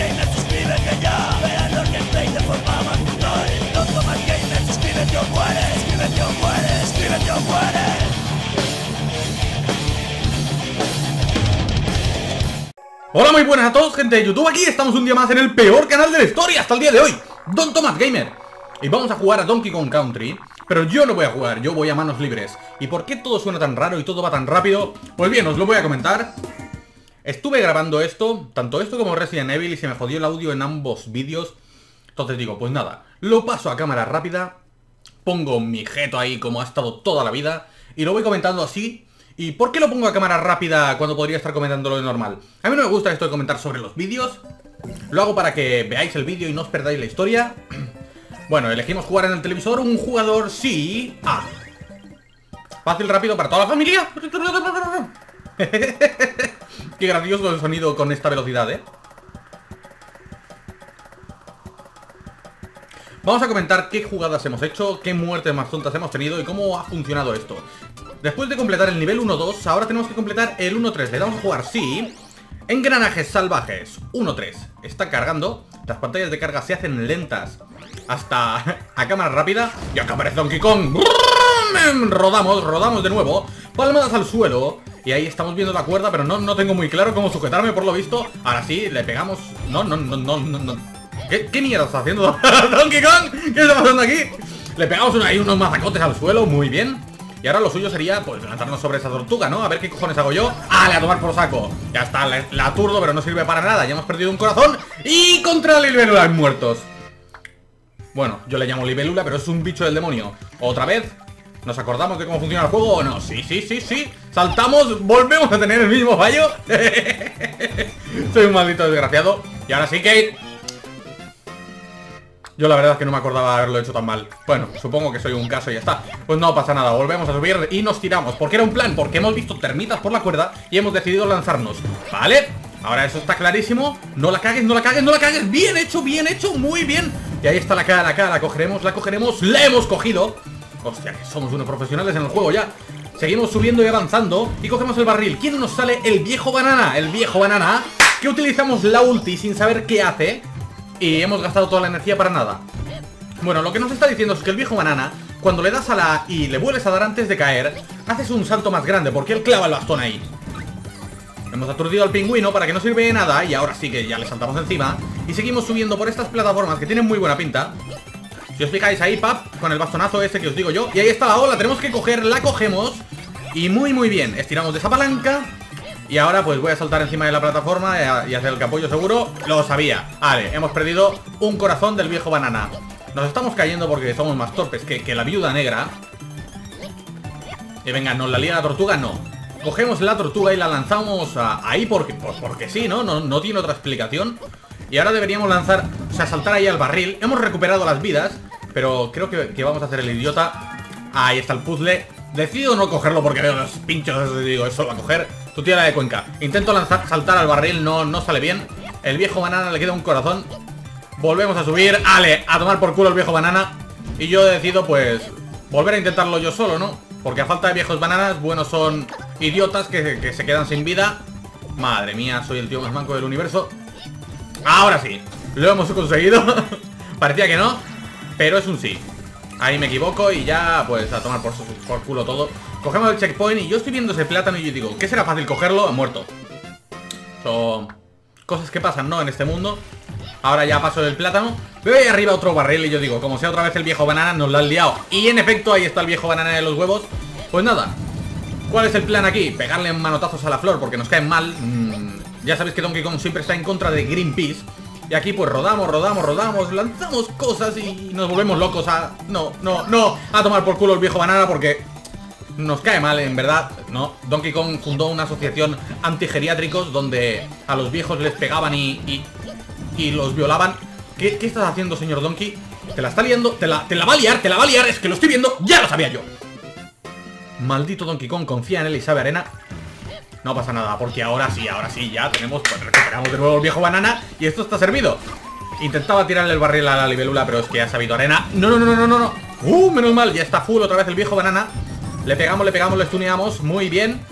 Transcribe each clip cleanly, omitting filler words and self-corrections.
Gamer, suscríbete ya. Vean los gameplays de forma más brutal. Don Tomás Gamer, suscríbete o mueres. Suscríbete o mueres, suscríbete o mueres. Hola, muy buenas a todos, gente de YouTube. Aquí estamos un día más en el peor canal de la historia hasta el día de hoy, Don Tomás Gamer. Y vamos a jugar a Donkey Kong Country. Pero yo no voy a jugar, yo voy a manos libres. ¿Y por qué todo suena tan raro y todo va tan rápido? Pues bien, os lo voy a comentar. Estuve grabando esto, tanto esto como Resident Evil, y se me jodió el audio en ambos vídeos. Entonces digo, pues nada, lo paso a cámara rápida, pongo mi jeto ahí como ha estado toda la vida, y lo voy comentando así. ¿Y por qué lo pongo a cámara rápida cuando podría estar comentándolo de normal? A mí no me gusta esto de comentar sobre los vídeos. Lo hago para que veáis el vídeo y no os perdáis la historia. Bueno, elegimos jugar en el televisor un jugador sí. Fácil, rápido para toda la familia. Qué gracioso el sonido con esta velocidad, ¿eh? Vamos a comentar qué jugadas hemos hecho, qué muertes más tontas hemos tenido y cómo ha funcionado esto. Después de completar el nivel 1-2, ahora tenemos que completar el 1-3. Le damos a jugar sí. Engranajes salvajes 1-3. Está cargando. Las pantallas de carga se hacen lentas hasta a cámara rápida. Y acá aparece Donkey Kong. Rodamos de nuevo. Palmadas al suelo. Y ahí estamos viendo la cuerda, pero no tengo muy claro cómo sujetarme por lo visto. Ahora sí, le pegamos. No. ¿Qué mierda está haciendo Donkey Kong? ¿Qué está pasando aquí? Le pegamos ahí unos mazacotes al suelo, muy bien. Y ahora lo suyo sería, pues, lanzarnos sobre esa tortuga, ¿no? A ver qué cojones hago yo. ¡Ale, a tomar por saco! Ya está, la aturdo, pero no sirve para nada. Ya hemos perdido un corazón. Y contra la libélula muertos. Bueno, yo le llamo libélula, pero es un bicho del demonio. Otra vez. ¿Nos acordamos de cómo funciona el juego o no? Sí. Saltamos, volvemos a tener el mismo fallo. Soy un maldito desgraciado. Y ahora sí que... Yo la verdad es que no me acordaba haberlo hecho tan mal. Bueno, supongo que soy un caso y ya está. Pues no pasa nada, volvemos a subir y nos tiramos. Porque era un plan, porque hemos visto termitas por la cuerda y hemos decidido lanzarnos. ¿Vale? Ahora eso está clarísimo. No la cagues. Bien hecho, muy bien. Y ahí está la K, la cogeremos, la hemos cogido. Hostia, que somos unos profesionales en el juego ya. Seguimos subiendo y avanzando y cogemos el barril. ¿Quién nos sale? El viejo banana. El viejo banana, que utilizamos la ulti sin saber qué hace. Y hemos gastado toda la energía para nada. Bueno, lo que nos está diciendo es que el viejo banana, cuando le das a la A y le vuelves a dar antes de caer, haces un salto más grande, porque él clava el bastón ahí. Hemos aturdido al pingüino para que no sirve de nada. Y ahora sí que ya le saltamos encima. Y seguimos subiendo por estas plataformas que tienen muy buena pinta. Si os fijáis ahí, pap, con el bastonazo ese que os digo yo. Y ahí está la ola, tenemos que coger, la cogemos. Y muy bien, estiramos de esa palanca. Y ahora pues voy a saltar encima de la plataforma y hacer el capullo seguro. Lo sabía. Vale, hemos perdido un corazón del viejo banana. Nos estamos cayendo porque somos más torpes que la viuda negra. Y venga, ¿nos la lía la tortuga? No. Cogemos la tortuga y la lanzamos ahí porque sí, ¿no? No tiene otra explicación. Y ahora deberíamos lanzar, o sea, saltar ahí al barril. Hemos recuperado las vidas, pero creo que vamos a hacer el idiota. Ahí está el puzzle. Decido no cogerlo porque veo los pinchos y digo, eso va a coger. Tu tía la de Cuenca. Intento saltar al barril, no sale bien. El viejo banana le queda un corazón. Volvemos a subir. ¡Ale! A tomar por culo el viejo banana. Y yo decido, pues, volver a intentarlo yo solo, ¿no? Porque a falta de viejos bananas, buenos son idiotas que se quedan sin vida. Madre mía, soy el tío más manco del universo. Ahora sí, lo hemos conseguido. Parecía que no, pero es un sí. Ahí me equivoco y ya, pues, a tomar por culo todo. Cogemos el checkpoint y yo estoy viendo ese plátano y yo digo, ¿qué será fácil cogerlo? Muerto. Son cosas que pasan, ¿no? En este mundo. Ahora ya paso del plátano. Veo ahí arriba otro barril y yo digo, como sea otra vez el viejo banana, nos lo han liado. Y en efecto, ahí está el viejo banana de los huevos. Pues nada, ¿cuál es el plan aquí? Pegarle manotazos a la flor porque nos caen mal. Ya sabéis que Donkey Kong siempre está en contra de Greenpeace. Y aquí pues rodamos, lanzamos cosas y nos volvemos locos a... No, a tomar por culo el viejo banana porque nos cae mal, en verdad. No, Donkey Kong fundó una asociación antigeriátricos donde a los viejos les pegaban y los violaban. ¿Qué estás haciendo, señor Donkey? Te la está liando, te la va a liar, es que lo estoy viendo, ya lo sabía yo. Maldito Donkey Kong, confía en él y sabe arena. No pasa nada, porque ahora sí, ya tenemos, pues recuperamos de nuevo el viejo banana y esto está servido. Intentaba tirarle el barril a la libélula, pero es que ha sabido arena. No. Menos mal, ya está full otra vez el viejo banana. Le pegamos, le stuneamos, muy bien.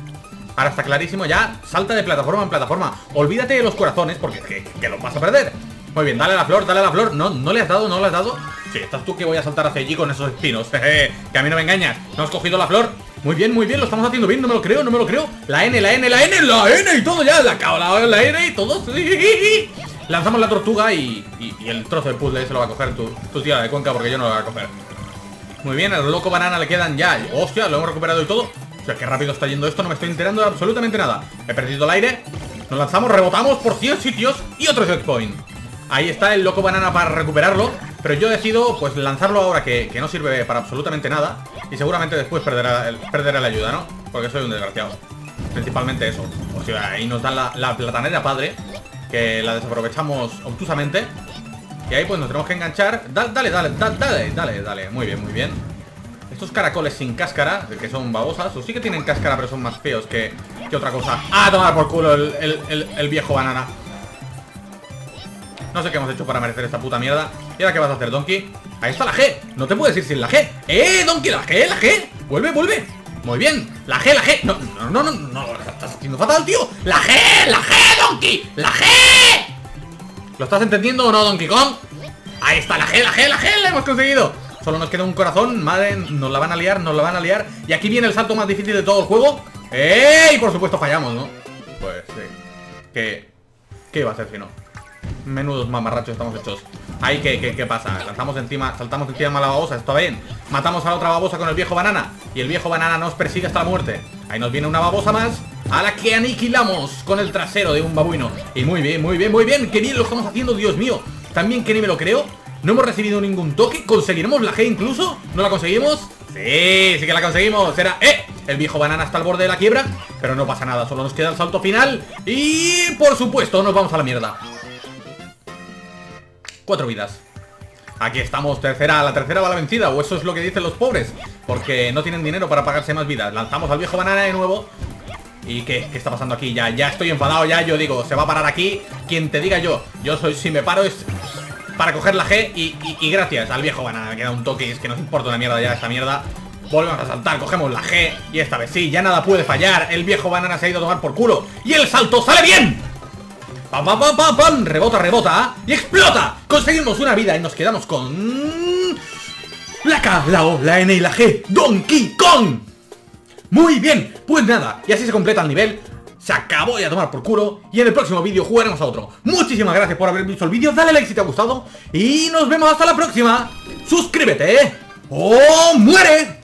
Ahora está clarísimo ya. Salta de plataforma en plataforma. Olvídate de los corazones porque que los vas a perder. Muy bien, dale a la flor, dale a la flor. No le has dado, no le has dado. Sí, estás tú que voy a saltar hacia allí con esos espinos. Que a mí no me engañas. No has cogido la flor. Muy bien, lo estamos haciendo bien. No me lo creo, no me lo creo. La N y todo ya. La N y todo. Sí. Lanzamos la tortuga y el trozo de puzzle se lo va a coger tu tía de Cuenca porque yo no lo voy a coger. Muy bien, al loco banana le quedan ya. Hostia, lo hemos recuperado y todo. O sea, qué rápido está yendo esto, no me estoy enterando de absolutamente nada. He perdido el aire. Nos lanzamos, rebotamos por 100 sitios y otro checkpoint. Ahí está el loco banana para recuperarlo. Pero yo decido, pues, lanzarlo ahora que no sirve para absolutamente nada. Y seguramente después perderá la ayuda, ¿no? Porque soy un desgraciado. Principalmente eso. O sea, ahí nos dan la platanera padre, que la desaprovechamos obtusamente. Y ahí pues nos tenemos que enganchar. Dale. Muy bien. Estos caracoles sin cáscara, que son babosas, o sí que tienen cáscara pero son más feos que otra cosa. ¡Ah, tomar por culo el viejo banana! No sé qué hemos hecho para merecer esta puta mierda. ¿Y ahora qué vas a hacer, Donkey? Ahí está la G. No te puedes ir sin la G. Donkey, la G. Vuelve. Muy bien. La G. No, lo estás haciendo fatal, tío. La G, Donkey. La G. ¿Lo estás entendiendo o no, Donkey Kong? Ahí está la G. La hemos conseguido. Solo nos queda un corazón. Madre, nos la van a liar. Y aquí viene el salto más difícil de todo el juego. Y por supuesto fallamos, ¿no? Pues sí. ¿Qué iba a ser si no? Menudos mamarrachos estamos hechos. Ahí, ¿qué pasa? Saltamos encima de la babosa, está bien. Matamos a la otra babosa con el viejo banana. Y el viejo banana nos persigue hasta la muerte. Ahí nos viene una babosa más, a la que aniquilamos con el trasero de un babuino. Y muy bien. Qué bien lo estamos haciendo, Dios mío. También que ni me lo creo. No hemos recibido ningún toque. ¿Conseguiremos la G incluso? ¿No la conseguimos? Sí que la conseguimos. Era, el viejo banana está al borde de la quiebra. Pero no pasa nada, solo nos queda el salto final. Y por supuesto nos vamos a la mierda. 4 vidas. Aquí estamos, la tercera va la vencida. O eso es lo que dicen los pobres, porque no tienen dinero para pagarse más vidas. Lanzamos al viejo banana de nuevo. ¿Y qué está pasando aquí? Ya estoy enfadado, yo digo, se va a parar aquí. Quien te diga yo soy, si me paro es para coger la G y gracias al viejo banana. Me queda un toque y es que nos importa una mierda ya esta mierda. Volvemos a saltar, cogemos la G y esta vez sí, ya nada puede fallar. El viejo banana se ha ido a tomar por culo y el salto sale bien. ¡Pam! Rebota y explota. Conseguimos una vida y nos quedamos con la K, la O, la N y la G. Donkey Kong. Muy bien, pues nada, y así se completa el nivel. Se acabó y a tomar por culo. Y en el próximo vídeo jugaremos a otro. Muchísimas gracias por haber visto el vídeo. Dale like si te ha gustado. Y nos vemos hasta la próxima. Suscríbete o muere.